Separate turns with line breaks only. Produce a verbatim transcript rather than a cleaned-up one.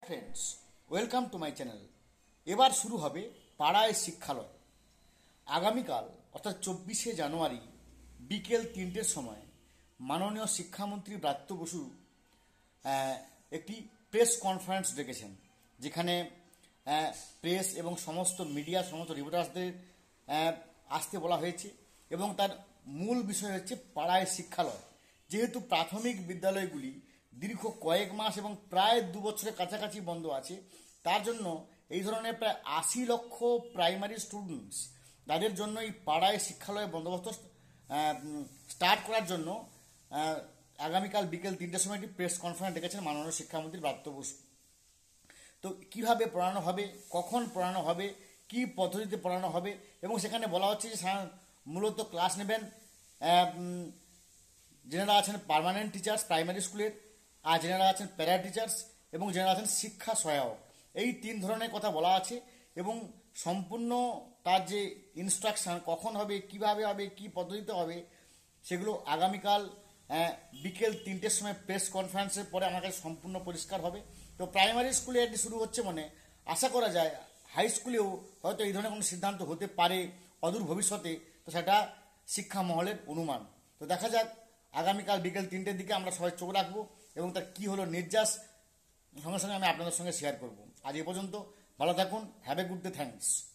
Friends, welcome to my channel. এবার শুরু হবে পাড়ায় শিক্ষালয়। আগামীকাল অর্থাৎ চব্বিশে জানুয়ারি বিকেল তিনটের সময় মাননীয় শিক্ষামন্ত্রী ব্রাত্য বসু একটি প্রেস কনফারেন্স ডেকেছেন, যেখানে প্রেস এবং সমস্ত মিডিয়া সমস্ত রিপোর্টার্সদের আসতে বলা হয়েছে এবং তার মূল বিষয় হচ্ছে পাড়ায় শিক্ষালয়। যেহেতু প্রাথমিক বিদ্যালয়গুলি দীর্ঘ কয়েক মাস এবং প্রায় দু বছরের কাছাকাছি বন্ধ আছে, তার জন্য এই ধরনের প্রায় আশি লক্ষ প্রাইমারি স্টুডেন্টস তাদের জন্য এই পাড়ায় শিক্ষালয়ের বন্দোবস্ত স্টার্ট করার জন্য আগামীকাল বিকেল তিনটের সময় একটি প্রেস কনফারেন্স ডেকেছেন মাননীয় শিক্ষামন্ত্রী ব্রাত্য বসু। তো কীভাবে পড়ানো হবে, কখন পড়ানো হবে, কী পদ্ধতিতে পড়ানো হবে, এবং সেখানে বলা হচ্ছে যে মূলত ক্লাস নেবেন যেনারা আছেন পার্মানেন্ট টিচার্স প্রাইমারি স্কুলের, আর যেনারা আছেন প্যারা টিচার্স, এবং যেনারা আছেন শিক্ষা সহায়ক। এই তিন ধরনের কথা বলা আছে এবং সম্পূর্ণ তার যে ইনস্ট্রাকশান কখন হবে, কিভাবে হবে, কি পদ্ধতিতে হবে, সেগুলো আগামীকাল বিকেল তিনটের সময় প্রেস কনফারেন্সের পরে আমার কাছে সম্পূর্ণ পরিষ্কার হবে। তো প্রাইমারি স্কুলে এটি শুরু হচ্ছে, মানে আশা করা যায় হাই স্কুলেও হয়তো এই ধরনের কোনো সিদ্ধান্ত হতে পারে অদূর ভবিষ্যতে। তো সেটা শিক্ষা মহলের অনুমান। তো দেখা যাক আগামীকাল বিকেল তিনটের দিকে আমরা সবাই চোখ রাখবো এবং তার কী হলো নির্যাস সঙ্গে সঙ্গে আমি আপনাদের সঙ্গে শেয়ার করব। আজ এ পর্যন্ত, ভালো থাকুন, have a good day, thanks.